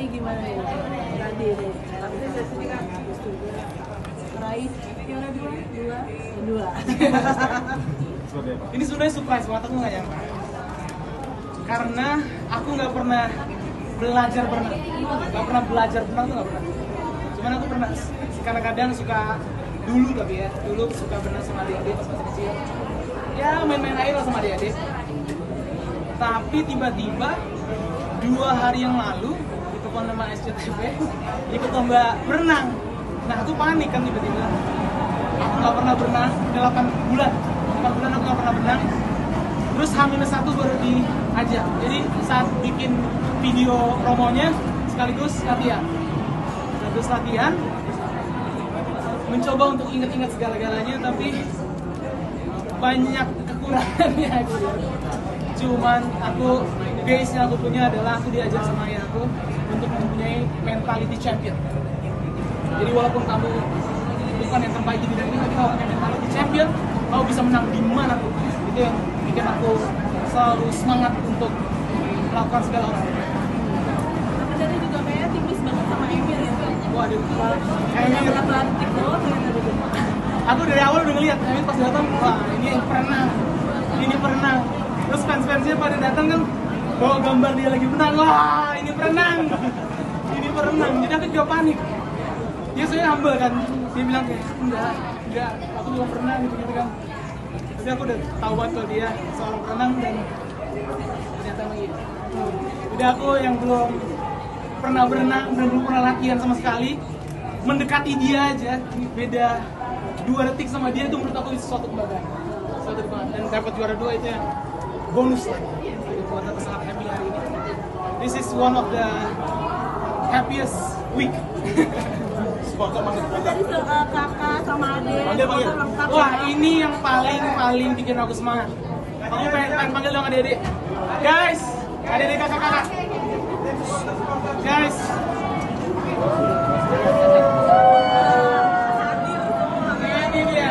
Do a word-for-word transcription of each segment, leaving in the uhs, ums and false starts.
tadi gimana ya? Tadi deh. Raih, gimana dua? Dua? Dua. Ini sebenarnya surprise banget, aku nggak nyangka. Karena aku nggak pernah belajar berenang, nggak pernah belajar berenang tuh nggak pernah. Cuman aku pernah, kadang-kadang suka dulu tapi ya, dulu suka berenang sama adik-adik pas masih kecil. Ya main-main air lah sama adik-adik. Tapi tiba-tiba dua hari yang lalu ikut nama S C T V, ikut lomba berenang. Nah aku panik kan tiba-tiba. Aku nggak pernah berenang delapan bulan, delapan bulan aku nggak pernah berenang. Terus H minus satu baru diajak. Jadi saat bikin video promonya sekaligus latihan. Sekaligus latihan, mencoba untuk ingat-ingat segala-galanya, tapi banyak kekurangannya gitu. Cuman aku, base yang aku punya adalah aku diajar sama ayah aku untuk mempunyai mentality champion. Jadi walaupun kamu bukan yang terbaik di bidang ini, tapi kalau punya mentality champion, kamu bisa menang di mana pun. Itu yang bikin aku selalu semangat untuk melakukan segala hal. Tapi tadi juga kayaknya tipis banget sama Emir ya. Waduh, Emir Emir. Atlantik doang ternyata di rumah. Aku dari awal udah ngeliat, Emir pas datang, wah ini yang pernah, ini pernah. Terus fans-fansnya pada datang kan, bawa gambar dia lagi menang, wah ini berenang, ini berenang. Jadi aku juga panik. Dia soalnya humble kan, dia bilang kayak enggak, enggak, aku belum pernah gitu-gitu kan. Tapi aku udah tahu banget kalau dia soal berenang dan ternyata lagi. Udah aku yang belum pernah berenang dan belum pernah latihan sama sekali, mendekati dia aja beda dua detik sama dia itu menurut aku itu suatu kebanggaan, suatu kebanggaan. Dan dapat juara dua itu yang bonus lagi. Jadi buat aku sangat happy hari ini. This is one of the happiest week. Tadi uh, kakak sama adik, Panggil, panggil. lengkap. Wah ini yang paling paling bikin aku semangat. Aku pengen, pengen panggil dong adik-adik. Guys, adik-adik kakak-kakak. Guys. Nah, ini dia.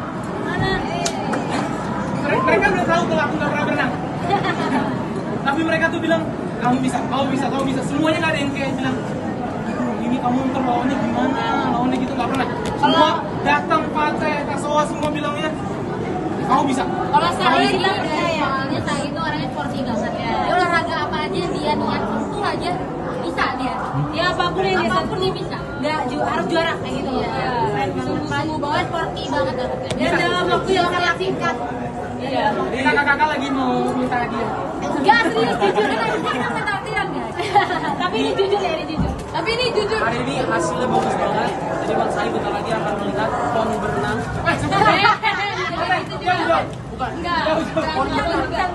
Mereka udah tahu kalau aku nggak pernah berenang. Tapi mereka tuh bilang, kamu bisa, kamu bisa, kamu bisa. Semuanya nggak ada yang kayak bilang, ini kamu ntar lawannya gimana, lawannya gitu nggak pernah. Semua datang Fateh, Kasoa semua bilangnya, kamu bisa. Kalau saya bilang percaya, soalnya saya itu orangnya sporty banget ya. Dia olahraga apa aja dia niat sentuh aja bisa dia. Dia apapun yang dia apapun dia bisa. Nggak ju harus juara kayak gitu. Iya. Sungguh banget sporty banget. Dan dalam waktu yang sangat singkat. Iya. Jadi kakak-kakak lagi mau minta hadiah. Enggak serius jujur kan kita minta latihan guys. Tapi ini jujur ya ini jujur. Tapi ini jujur. Hari ini hasilnya bagus banget. Jadi Bang Sai bentar lagi akan melihat pon berenang. Itu juga. Bukan. Enggak. Enggak.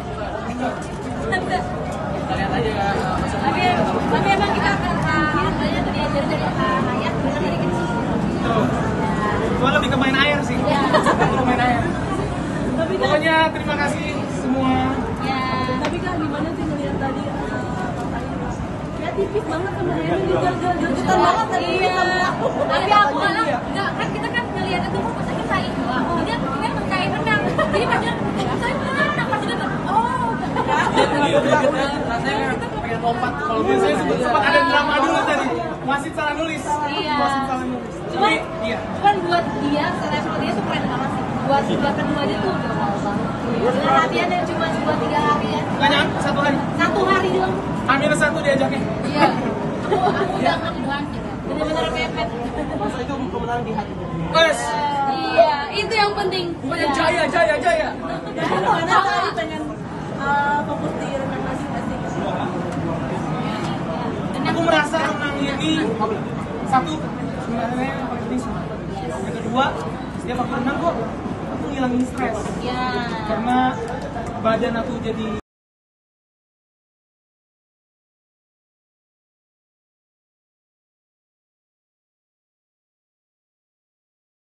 Kita lihat aja ya. Tapi tapi emang kita sebenarnya tuh diajarin dari ayah benar dari kecil. Tuh. Cuma lebih ke main air sih. Lebih ke main air. Tapi kan, Pokoknya terima kasih semua. Ya. tapi kan gimana sih ngeliat tadi? Ya tipis banget sebenarnya, ini juga gergetan banget tadi sama aku. Tapi aku malah enggak kan kita kan ngeliatnya tuh pas lagi saya doang. Jadi aku pikir kayak renang. Jadi pas dia saya renang pas dia oh. Iya, kita rasanya kayak pengen lompat kalau Kalau biasanya sempat sempat ada drama dulu tadi. Wasit salah nulis. Iya. Wasit salah nulis. Cuman, Jadi, iya. cuman buat dia, selevel dia tuh keren banget sih. Buat buat kedua dia tuh udah wow banget. Dengan latihan yang cuma dua tiga hari ya. Nggak nyampe satu hari. Satu hari doang. Amir satu diajakin. Iya. Aku aku udah keduaan sih. Bener-bener mepet. masa itu kemenangan di hati. Wes. Iya, itu yang penting. Pokoknya jaya, jaya, jaya. Karena tadi pengen uh, fokus di renang masing-masing. Aku merasa renang ini satu sebenarnya yang paling penting semangat. Yang kedua, setiap aku renang kok aku ngilangin stres. Ya. Karena badan aku jadi